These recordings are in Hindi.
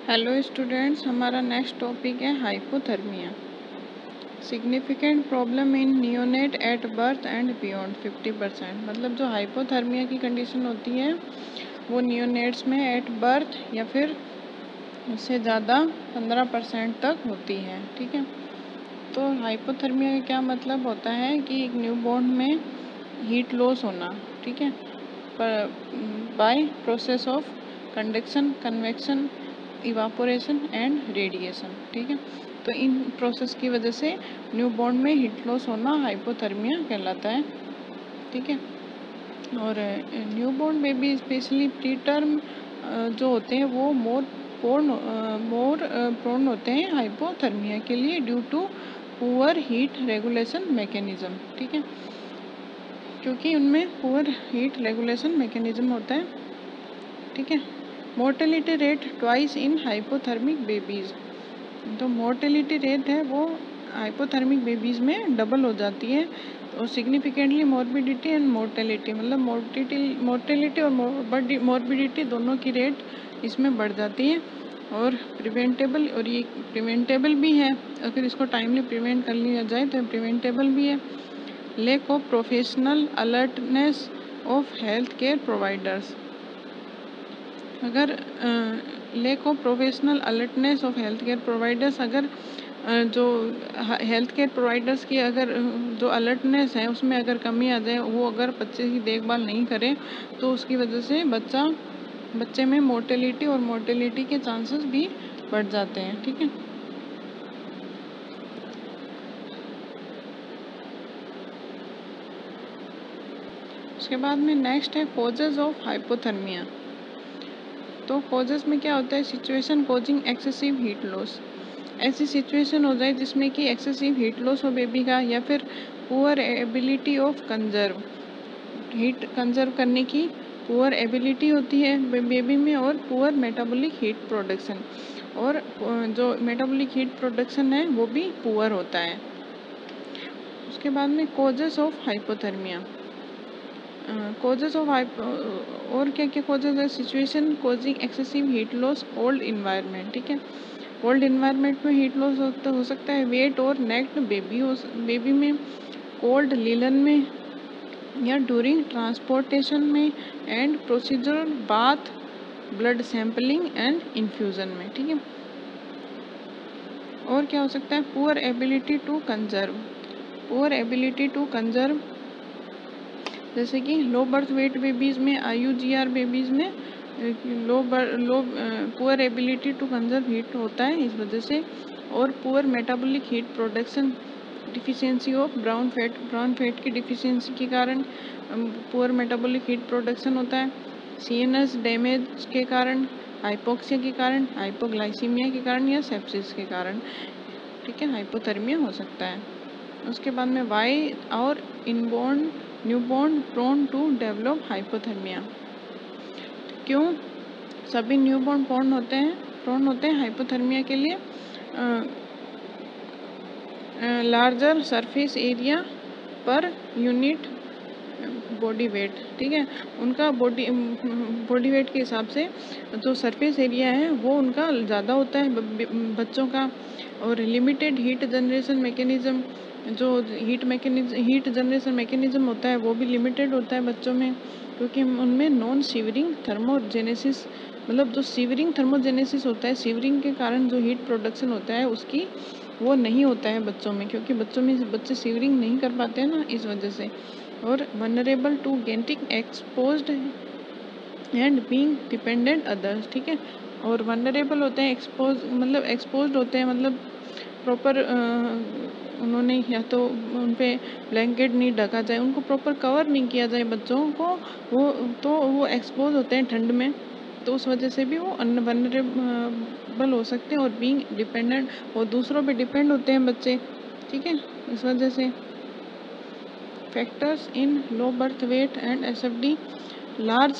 हेलो स्टूडेंट्स, हमारा नेक्स्ट टॉपिक है hypothermia. Significant problem in neonate at birth and beyond 50%। मतलब जो हाइपोथर्मिया की कंडीशन होती है वो नियोनेट्स में एट बर्थ या फिर उससे ज़्यादा 15% तक होती है। ठीक है, तो हाइपोथर्मिया का क्या मतलब होता है कि एक न्यूबॉर्न में हीट लॉस होना। ठीक है, पर by process of conduction, convection, evaporation and radiation. ठीक है, तो इन प्रोसेस की वजह से न्यूबॉर्न में हीट लॉस होना हाइपोथर्मिया कहलाता है। ठीक है, और newborn baby specially preterm जो होते हैं वो मोर प्रोन होते हैं हाइपोथर्मिया के लिए due to poor heat regulation mechanism. ठीक है, क्योंकि उनमें पुअर हीट रेगुलेशन मैकेनिज्म होता है। ठीक है, mortality rate twice in hypothermic babies. तो मोर्टेलिटी रेट है वो हाइपोथर्मिक बेबीज़ में डबल हो जाती है। और सिग्निफिकेंटली मॉर्बिडिटी एंड मोर्टेलिटी, मतलब मोर्टेलिटी और मॉर्बिडिटी दोनों की रेट इसमें बढ़ जाती है। और प्रिवेंटेबल, और ये प्रिवेंटेबल भी है, अगर इसको टाइमली प्रिवेंट कर लिया जाए तो प्रिवेंटेबल भी है। Lack of professional alertness of health care providers. अगर lack of professional alertness of health care providers, अगर जो हेल्थ केयर प्रोवाइडर्स की अगर जो अलर्टनेस है उसमें अगर कमी आ जाए, वो अगर बच्चे की देखभाल नहीं करें तो उसकी वजह से बच्चे में मोर्टेलिटी और मोर्टेलिटी के चांसेस भी बढ़ जाते हैं। ठीक है, उसके बाद में नेक्स्ट है कॉजेज ऑफ हाइपोथर्मिया। तो कॉजेज में क्या होता है? Situation causing excessive heat loss. ऐसी सिचुएशन हो जाए जिसमें कि एक्सेसिव हीट लॉस हो बेबी का, या फिर poor ability of conserve, heat conserve करने की पुअर एबिलिटी होती है बेबी में, और पुअर मेटाबॉलिक हीट प्रोडक्शन, और जो मेटाबॉलिक हीट प्रोडक्शन है वो भी पुअर होता है। उसके बाद में causes of hypothermia. Causes of और क्या क्या कॉजेज है? Situation causing excessive heat loss, cold environment. ठीक है, कोल्ड इन्वायरमेंट में हीट लॉस हो सकता है। वेट और नेक्ड बेबी में, कोल्ड लीलन में, या ड्यूरिंग ट्रांसपोर्टेशन में, and procedural bath, blood sampling and infusion में। ठीक है, और क्या हो सकता है? Poor ability to conserve. Poor ability to conserve जैसे कि लो बर्थ वेट बेबीज़ में, IUGR बेबीज़ में poor ability to conserve heat होता है इस वजह से। और poor metabolic heat production, deficiency of brown fat की डिफिशियंसी के कारण पुअर मेटाबॉलिक हीट प्रोडक्शन होता है। CNS डैमेज के कारण, हाइपोक्सिया के कारण, हाइपोग्लाइसीमिया के कारण, या सेप्सिस के कारण, ठीक है, हाइपोथर्मिया हो सकता है। उसके बाद में वाई और inborn newborn prone to develop hypothermia. क्यों सभी न्यूबॉर्न प्रोन होते हैं हाइपोथर्मिया के लिए? Larger surface area per unit body weight. ठीक है, उनका बॉडी वेट के हिसाब से जो सरफेस एरिया है वो उनका ज़्यादा होता है बच्चों का। और लिमिटेड हीट जनरेशन मैकेनिज्म, जो हीट जनरेशन मैकेनिज्म होता है वो भी लिमिटेड होता है बच्चों में, क्योंकि उनमें नॉन सीवरिंग थर्मोजेनेसिस, मतलब जो सीवरिंग थर्मोजेनेसिस होता है, सीवरिंग के कारण जो हीट प्रोडक्शन होता है उसकी वो नहीं होता है बच्चों में, क्योंकि बच्चे सीवरिंग नहीं कर पाते हैं ना, इस वजह से। और vulnerable to getting exposed and being dependent others. ठीक है, और वनरेबल होते हैं, एक्सपोज्ड होते हैं, मतलब प्रॉपर उन्होंने या तो उन पे ब्लैंकेट नहीं ढका जाए, उनको प्रॉपर कवर नहीं किया जाए बच्चों को, वो एक्सपोज होते हैं ठंड में, तो उस वजह से भी वो वनरेबल हो सकते हैं। और बीइंग डिपेंडेंट, और दूसरों पे डिपेंड होते हैं बच्चे। ठीक है, इस वजह से। Factors in low birth weight and SFD, large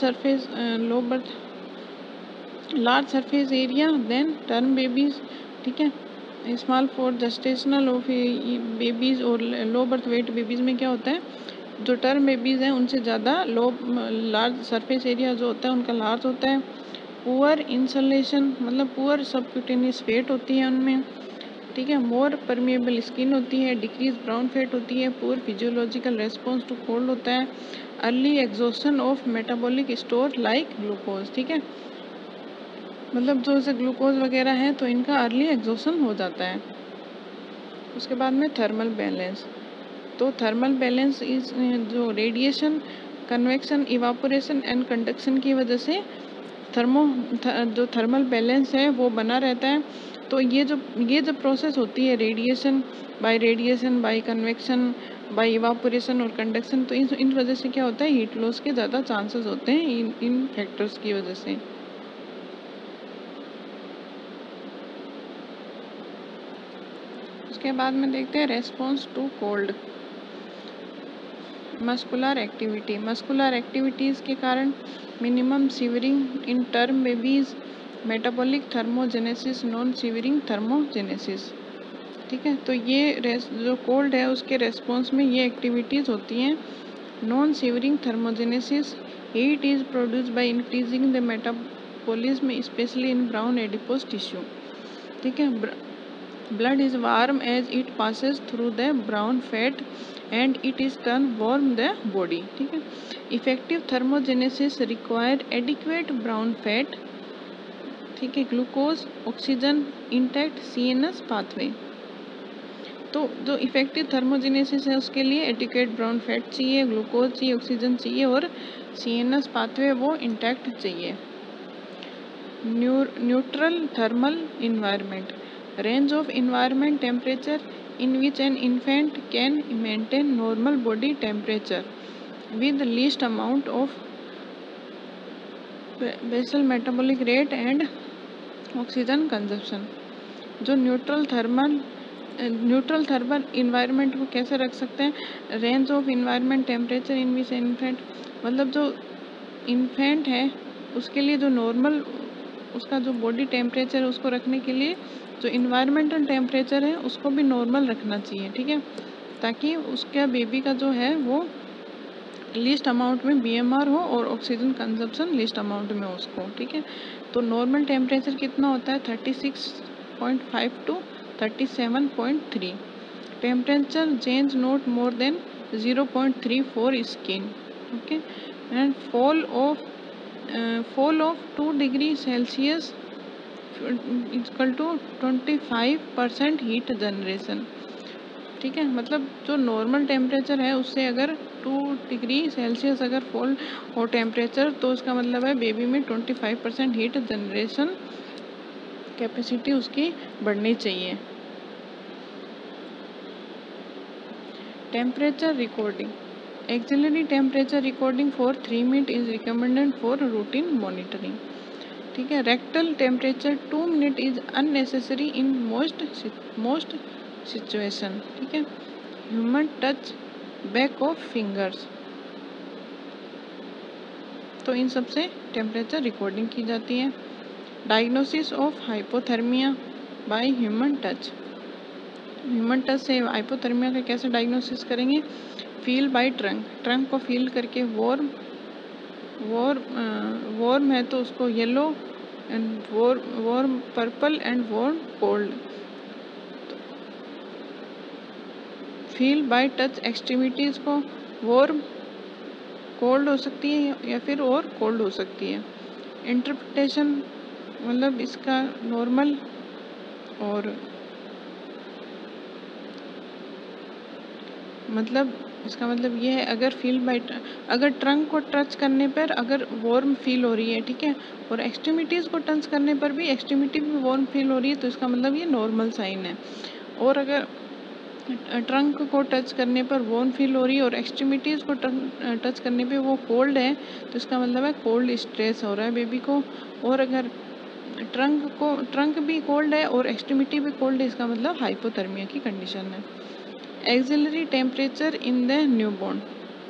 surface area than term babies. ठीक है, small for gestational of babies और लो बर्थ वेट बेबीज़ में क्या होता है? जो टर्म बेबीज़ हैं उनसे ज़्यादा लार्ज सरफेस एरिया जो होता है उनका लार्ज होता है। पुअर इंसुलेशन मतलब पुअर सबक्यूटेनियस फैट होती है उनमें, ठीक है। मोर परमिएबल स्किन होती है, डिक्रीज ब्राउन फैट होती है, poor physiological response to cold होता है, early exhaustion of metabolic store like glucose, ठीक है। मतलब जो जैसे ग्लूकोज वगैरह है तो इनका अर्ली एग्जॉशन हो जाता है। उसके बाद में थर्मल बैलेंस, तो थर्मल बैलेंस इज जो radiation, convection, evaporation and conduction की वजह से जो थर्मल बैलेंस है वो बना रहता है। तो ये जो प्रोसेस होती है radiation, by convection, by evaporation और कंडक्शन, तो इन वजह से क्या होता है, हीट लॉस के ज़्यादा चांसेस होते हैं इन फैक्टर्स की वजह से। उसके बाद में देखते हैं response to cold. Muscular activities के कारण minimum shivering in term babies, metabolic thermogenesis, non shivering thermogenesis, ठीक है। तो ये जो कोल्ड है उसके रेस्पॉन्स में ये एक्टिविटीज़ होती हैं। Non shivering thermogenesis, heat is produced by increasing the metabolism specially in brown adipose tissue, ठीक है। Blood is warm as it passes through the brown fat and it is turn warm the body, ठीक है। Effective thermogenesis require adequate brown fat, ठीक है, glucose, oxygen, intact CNS pathway. तो जो इफेक्टिव थर्मोजेनेसिस है उसके लिए एडिक्वेट ब्राउन फैट चाहिए, ग्लूकोज चाहिए, ऑक्सीजन चाहिए और CNS पाथवे वो इंटैक्ट चाहिए। Neutral thermal environment, range of environment temperature in which an infant can maintain normal body temperature with least amount of basal metabolic rate and oxygen consumption। जो न्यूट्रल थर्मल इन्वायरमेंट को कैसे रख सकते हैं, range of environment temperature in which infant, मतलब जो इन्फेंट है उसके लिए जो नॉर्मल उसका जो बॉडी टेम्परेचर है उसको रखने के लिए जो इन्वायरमेंटल टेम्परेचर है उसको भी नॉर्मल रखना चाहिए, ठीक है, ताकि उसका बेबी का जो है वो लीस्ट अमाउंट में BMR हो और ऑक्सीजन कंजप्शन लीस्ट अमाउंट में हो उसको, ठीक है। तो नॉर्मल टेम्परेचर कितना होता है 36.5 to 37.3, temperature change not more than 0.34 skin, okay, and fall of 2 degree Celsius equal to 25% heat generation, ठीक है। मतलब जो नॉर्मल टेम्परेचर है उससे अगर 2 डिग्री सेल्सियस अगर फॉल हो टेम्परेचर तो उसका मतलब है बेबी में 25% हीट जनरेशन कैपेसिटी उसकी बढ़नी चाहिए। Temperature recording, axillary temperature recording for 3 minute is recommended for routine monitoring, ठीक है। Rectal temperature 2 minute is unnecessary in most situation, ठीक है। Human touch back of fingers, तो इन सब से टेम्परेचर रिकॉर्डिंग की जाती है। Diagnosis of hypothermia by human touch से हाइपोथर्मिया का कैसे डायग्नोसिस करेंगे, फील बाय ट्रंक को फील करके, वार्म है तो उसको yellow and warm purple and warm cold. Feel by touch extremities को वार्म कोल्ड हो सकती है या फिर और कोल्ड हो सकती है। इंटरप्रिटेशन मतलब इसका नॉर्मल और मतलब इसका मतलब ये है अगर अगर ट्रंक को टच करने पर अगर वार्म फील हो रही है, ठीक है, और एक्सट्रीमिटीज़ को टच करने पर भी एक्सट्रीमिटी में वार्म फील हो रही है तो इसका मतलब ये नॉर्मल साइन है। और अगर ट्रंक को टच करने पर वार्म फील हो रही है और एक्सट्रीमिटीज़ को टच करने पे वो कोल्ड है तो इसका मतलब है कोल्ड स्ट्रेस हो रहा है बेबी को। और अगर ट्रंक भी कोल्ड है और एक्सट्रीमिटी भी कोल्ड है इसका मतलब हाइपोथर्मिया की कंडीशन है। Axillary temperature in the newborn,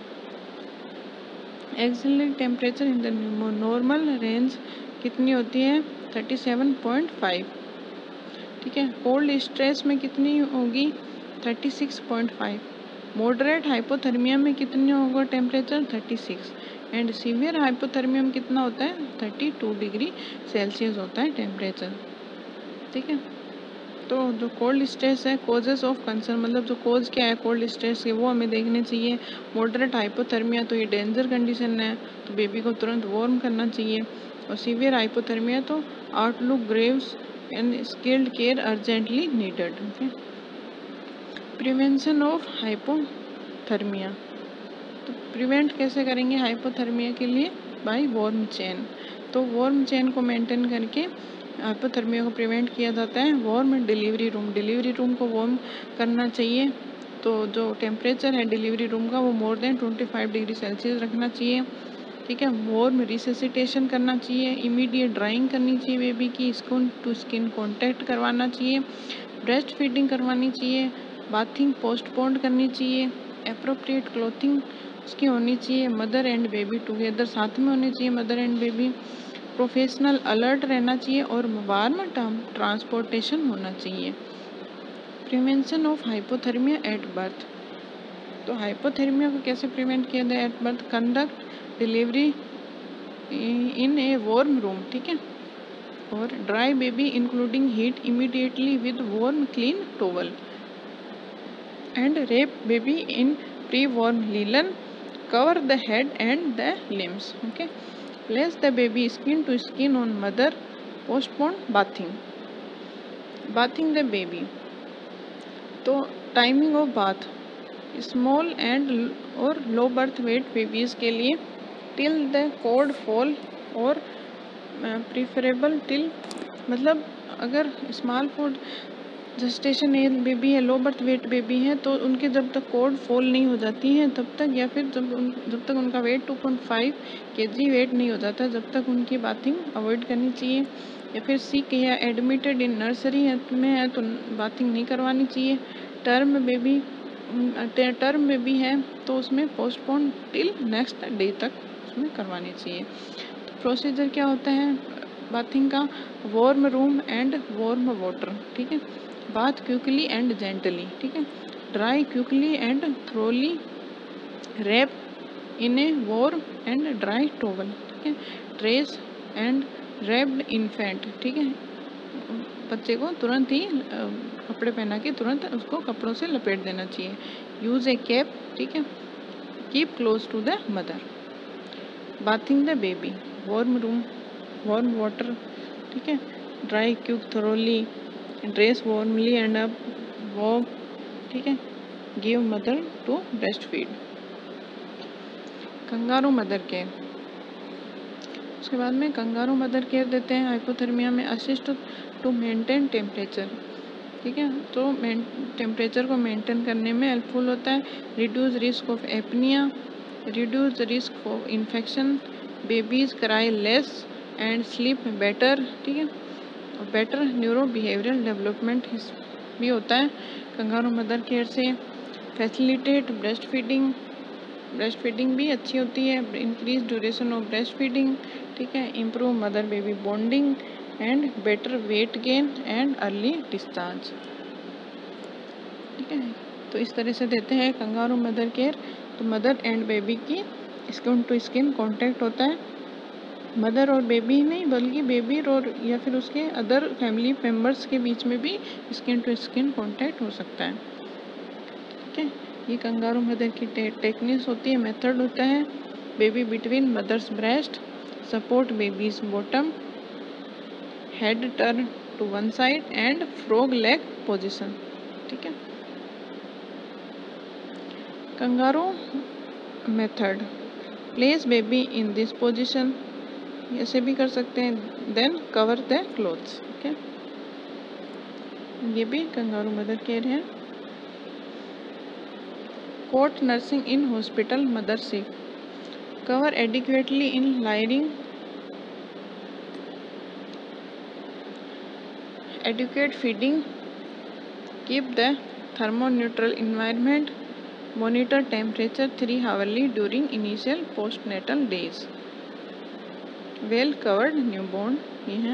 normal range कितनी होती है 37.5, ठीक है। कोल्ड स्ट्रेस में कितनी होगी 36.5, मॉडरेट हाइपोथर्मिया में कितनी होगा टेम्परेचर 36, एंड सीवियर हाइपोथर्मिया में कितना होता है 32 डिग्री सेल्सियस होता है टेम्परेचर, ठीक है। तो जो कोल्ड स्ट्रेस है, कोजेस ऑफ कंसर्न, मतलब जो कोज क्या है कोल्ड स्ट्रेस के, वो हमें देखने चाहिए। मॉडरेट हाइपोथर्मिया तो ये डेंजर कंडीशन है, तो बेबी को तुरंत वार्म करना चाहिए। और सीवियर हाइपोथर्मिया तो outlook graves and skilled care urgently needed. Okay, prevention of hypothermia, तो प्रिवेंट कैसे करेंगे हाइपोथर्मिया के लिए? By warm chain. तो वार्म चेन को मेंटेन करके हाइपोथर्मिया को प्रिवेंट किया जाता है। वार्म डिलीवरी रूम को वार्म करना चाहिए। तो जो टेम्परेचर है डिलीवरी रूम का वो मोर देन 25 डिग्री सेल्सियस रखना चाहिए, ठीक है। वार्म रिससिटेशन करना चाहिए, इमीडिएट ड्राइंग करनी चाहिए बेबी की, स्किन टू स्किन कॉन्टैक्ट करवाना चाहिए, ब्रेस्ट फीडिंग करवानी चाहिए, बाथिंग पोस्टपोन करनी चाहिए, एप्रोप्रिएट क्लोथिंग उसकी होनी चाहिए, मदर एंड बेबी टुगेदर साथ में होनी चाहिए mother and baby, professional alert रहना चाहिए और वार्म ट्रांसपोर्टेशन होना चाहिए। Prevention of hypothermia at birth, तो हाइपोथर्मिया को कैसे प्रिवेंट किया जाए at birth? Conduct delivery in a warm room, ठीक है। और dry baby including heat immediately with warm clean towel and wrap baby in pre warm linen, cover the head and the limbs, okay. Place the baby skin to skin on mother, postpone bathing the baby, तो timing of bath small and और लो बर्थ वेट बेबीज के लिए टिल द कोल्ड फॉल और प्रीफरेबल टिल, मतलब अगर small food gestation age baby है, लो बर्थ वेट बेबी है, तो उनके जब तक कोल्ड फॉल नहीं हो जाती है तब तक, या फिर जब तक उनका वेट 2.5 kg वेट नहीं हो जाता जब तक उनकी बाथिंग अवॉइड करनी चाहिए। या फिर सिक या एडमिटेड इन नर्सरी में है तो बाथिंग नहीं करवानी चाहिए। टर्म बेबी है तो उसमें पोस्टपोन टिल नेक्स्ट डे तक उसमें करवानी चाहिए। तो प्रोसीजर क्या होता है बाथिंग का? Warm room and warm water, ठीक है। बाथ क्विकली एंड जेंटली, ठीक है। Dry quickly and thoroughly, wrap in a warm and dry towel, ठीक है। ड्रेस एंड रैप्ड इन्फेंट, ठीक है। बच्चे को तुरंत ही कपड़े पहना के तुरंत उसको कपड़ों से लपेट देना चाहिए। यूज़ ए कैप, ठीक है। Keep close to the mother. Bathing the baby, warm room, warm water, ठीक है। Dry quick thoroughly, dress warmly and up walk, ठीक है। Give mother to breast feed. Kangaroo mother care, उसके बाद में कंगारू मदर केयर देते हैं हाइपोथर्मिया में। असिस्ट टू मेंटेन टेम्परेचर, ठीक है। तो टेम्परेचर को मेंटेन करने में हेल्पफुल होता है। Reduce risk of apnoea, reduce risk of infection, babies cry less and sleep better, ठीक है। बेटर न्यूरो बिहेवियरल डेवलपमेंट भी होता है कंगारू मदर केयर से। फैसिलिटेट ब्रेस्ट फीडिंग भी अच्छी होती है। Increase duration of breast feeding, ठीक है। Improve mother baby bonding and better weight gain and early discharge, ठीक है। तो इस तरह से देते हैं कंगारू मदर केयर। तो मदर एंड बेबी की स्किन टू स्किन कॉन्टैक्ट होता है। मदर और बेबी नहीं बल्कि बेबी और या फिर उसके अदर फैमिली मेम्बर्स के बीच में भी स्किन टू स्किन कॉन्टैक्ट हो सकता है, ठीक है। ये कंगारू मदर की टेक्निक्स होती है, मेथड होता है। Baby between mother's breast, support baby's bottom, head turn to one side and frog leg position, ठीक है। Kangaroo method, place baby in this position, ऐसे भी कर सकते हैं। देन कवर द क्लोथ्स, ठीक है। ये भी कंगारू मदर केयर है। Cot nursing in hospital mother sick, cover adequately in lying, educate feeding, keep the thermoneutral environment, monitor temperature 3 hourly during initial postnatal days, well covered newborn ये है।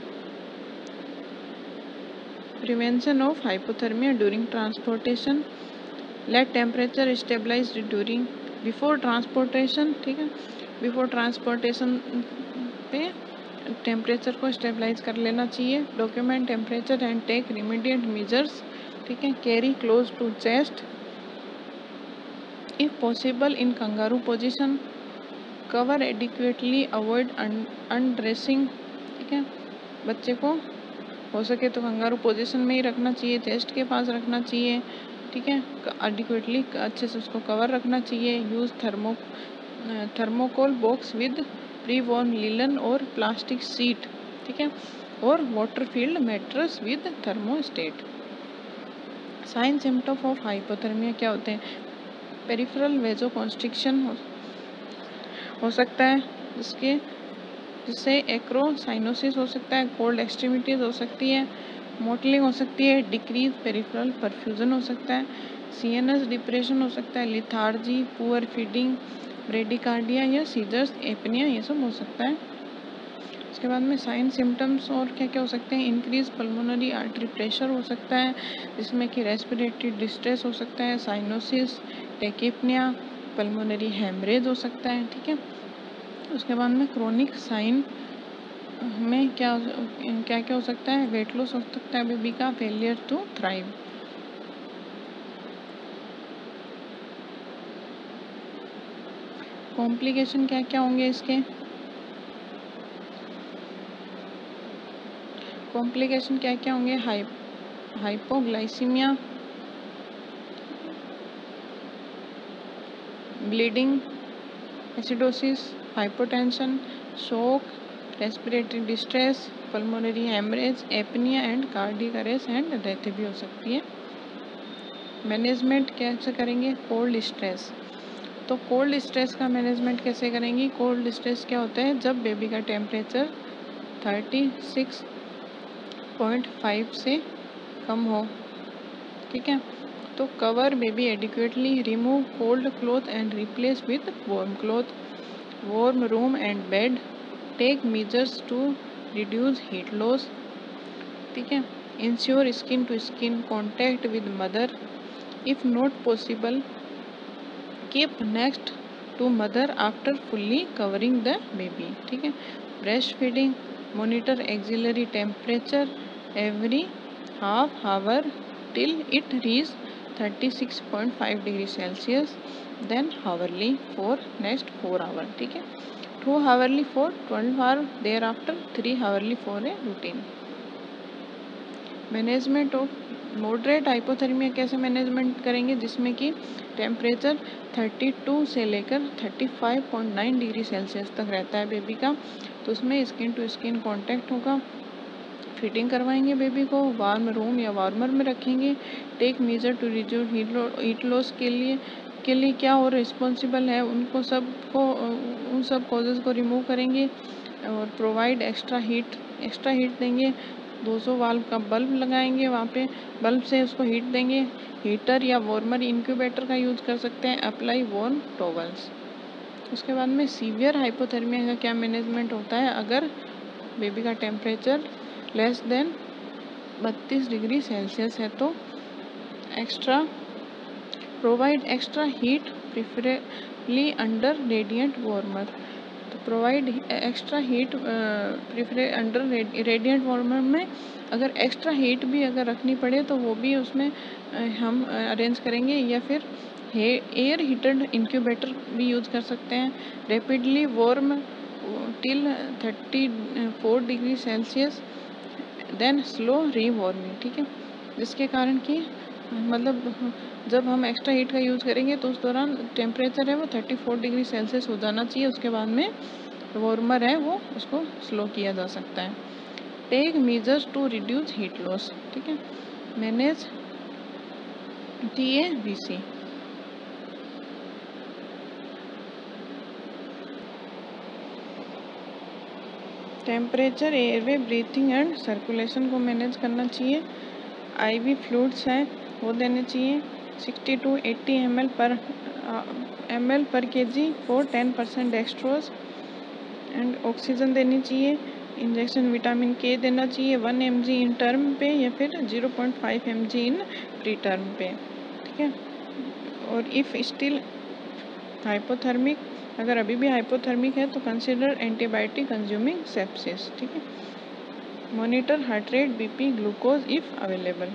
Prevention of hypothermia during transportation, let temperature stabilise during before transportation, ठीक है। बिफोर ट्रांसपोर्टेशन पे टेम्परेचर को स्टेबलाइज कर लेना चाहिए। Document temperature and take remedial measures, ठीक है। Carry close to chest if possible in kangaroo position. Cover adequately, avoid undressing, ठीक है। बच्चे को हो सके तो कंगारू पोजीशन में ही रखना चाहिए, चेस्ट के पास रखना चाहिए, ठीक है। एडिक्वेटली अच्छे से उसको कवर रखना चाहिए। Use thermocol box with pre warm linen और प्लास्टिक सीट, ठीक है। और water filled mattress with thermostat. Sign symptom of hypothermia क्या होते हैं? पेरिफेरल वेजोकॉन्स्ट्रिक्शन हो सकता है, जिससे एक्रोसाइनोसिस हो सकता है, कोल्ड एक्सट्रीमिटीज हो सकती है, मोटलिंग हो सकती है, डिक्रीज पेरिफेरल परफ्यूजन हो सकता है, सीएनएस डिप्रेशन हो सकता है, लिथार्जी, पुअर फीडिंग, ब्रेडिकार्डिया या सीजर्स, एपनिया, ये सब हो सकता है। उसके बाद में साइन सिम्टम्स और क्या क्या हो सकते हैं? इंक्रीज पल्मोनरी आर्टरी प्रेशर हो सकता है, जिसमें कि रेस्पिरेटरी डिस्ट्रेस हो सकता है, साइनोसिस, टेकिपनिया, पल्मोनरी हेमरेज हो सकता है, ठीक है। उसके बाद में क्रोनिक साइन में क्या क्या हो सकता है? वेट लॉस हो सकता है बेबी का, फेलियर टू थ्राइव। कॉम्प्लिकेशन क्या क्या होंगे इसके? कॉम्प्लिकेशन क्या क्या होंगे? Hypoglycaemia, bleeding, acidosis, hypotension, shock, respiratory distress, pulmonary haemorrhage, apnoea and cardiac arrest and death भी हो सकती है। मैनेजमेंट कैसे करेंगे? Cold stress. तो कोल्ड स्ट्रेस का मैनेजमेंट कैसे करेंगी? कोल्ड स्ट्रेस क्या होता है? जब बेबी का टेम्परेचर 36.5 से कम हो, ठीक है। तो cover baby adequately, remove cold cloth and replace with warm cloth, warm room and bed, take measures to reduce heat loss, ठीक है। Ensure skin to skin contact with mother, if not possible keep next to mother after fully covering the baby, ठीक है। Breast feeding, monitor axillary temperature every half hour till it reach 36.5 degree Celsius, then hourly for next 4 hour, ठीक है। 2 hourly for 12 hour, thereafter 3 hourly for a routine. Management of moderate hypothermia कैसे मैनेजमेंट करेंगे? जिसमें कि टेम्परेचर 32 से लेकर 35.9 डिग्री सेल्सियस तक रहता है बेबी का, तो उसमें स्किन टू स्किन कांटेक्ट होगा, फीडिंग करवाएंगे बेबी को, वार्म रूम या वार्मर में रखेंगे, take measure to reduce heat loss के लिए क्या और रिस्पॉन्सिबल है उन सब कॉजेज़ को रिमूव करेंगे, और प्रोवाइड एक्स्ट्रा हीट देंगे। 200 वाल्व का बल्ब लगाएंगे, वहाँ पे बल्ब से उसको हीट देंगे। हीटर या वार्मर इंक्यूबेटर का यूज़ कर सकते हैं। Apply warm towels. उसके बाद में सीवियर हाइपोथर्मिया का क्या मैनेजमेंट होता है? अगर बेबी का temperature less than 32 degree Celsius है तो provide extra heat preferably under radiant warmer. तो provide extra heat under radiant warmer में अगर एक्स्ट्रा हीट भी अगर रखनी पड़े तो वो भी उसमें हम अरेंज करेंगे, या फिर एयर हीटेड इंक्यूबेटर भी यूज़ कर सकते हैं। Rapidly warm till 34 degree Celsius, then slow rewarming, ठीक है। जिसके कारण कि मतलब जब हम एक्स्ट्रा हीट का यूज़ करेंगे तो उस दौरान टेम्परेचर है वो 34 डिग्री सेल्सियस हो जाना चाहिए। उसके बाद में वार्मर है वो उसको स्लो किया जा सकता है। Take measures to reduce heat loss, ठीक है। Manage TABC। Temperature, airway, breathing and circulation को मैनेज करना चाहिए। IV फ्लूइड्स हैं वो देने चाहिए। 60 to 80 ml पर kg for 10% dextrose and oxygen देनी चाहिए। इंजेक्शन विटामिन K देना चाहिए 1 mg इन टर्म पे या फिर 0.5 mg इन प्री टर्म पे, ठीक है। और इफ़ स्टिल हाइपोथर्मिक अगर अभी भी हाइपोथर्मिक है तो कंसिडर एंटीबायोटिक कंज्यूमिंग सेप्सिस, ठीक है। Monitor heart rate, BP, glucose if available.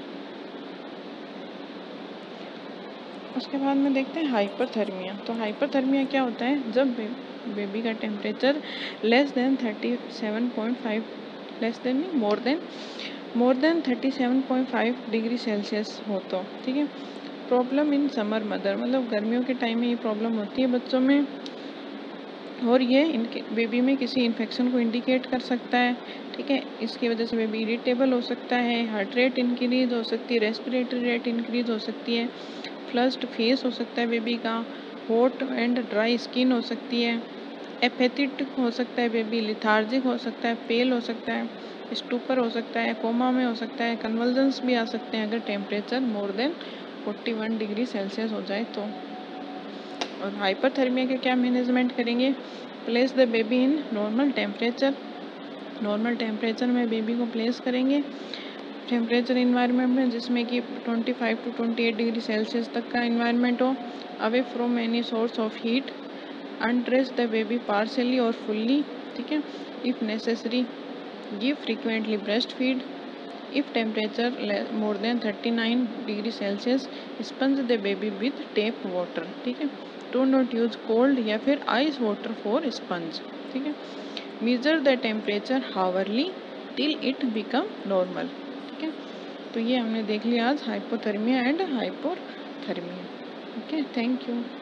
उसके बाद में देखते हैं हाइपरथर्मिया। तो हाइपरथर्मिया क्या होता है, जब बेबी का temperature less than 37.5 less than more than 37.5 degree Celsius हो तो, ठीक है। प्रॉब्लम इन समर मदर, मतलब गर्मियों के टाइम में ये प्रॉब्लम होती है बच्चों में, और ये इनके बेबी में किसी इन्फेक्शन को इंडिकेट कर सकता है, ठीक है। इसकी वजह से बेबी इरिटेबल हो सकता है, हार्ट रेट इंक्रीज हो सकती है, रेस्पिरेटरी रेट इंक्रीज हो सकती है, फ्लश्ड फेस हो सकता है बेबी का, हॉट एंड ड्राई स्किन हो सकती है, एपेथेटिक हो सकता है बेबी, लिथार्जिक हो सकता है, पेल हो सकता है, स्टूपर हो सकता है, कोमा में हो सकता है, कन्वल्जन्स भी आ सकते हैं अगर temperature more than 41 degree Celsius हो जाए तो। और हाइपरथर्मिया के क्या मैनेजमेंट करेंगे, place the baby in normal temperature, normal temperature में बेबी को प्लेस करेंगे, टेम्परेचर इन्वायरमेंट में जिसमें कि 25 to 28 डिग्री सेल्सियस तक का इन्वायरमेंट हो, away from any source of heat, undress the baby partially और फुल्ली, ठीक है। If necessary give frequently breast feed, if temperature more than 39 degree Celsius sponge the baby with tap water, ठीक है। डो नॉट यूज कोल्ड या फिर आइस वाटर फॉर स्पंज, ठीक है। Measure the temperature hourly till it become normal, ठीक है। तो ये हमने देख लिया आज hypothermia and hypothermia, okay. Thank you.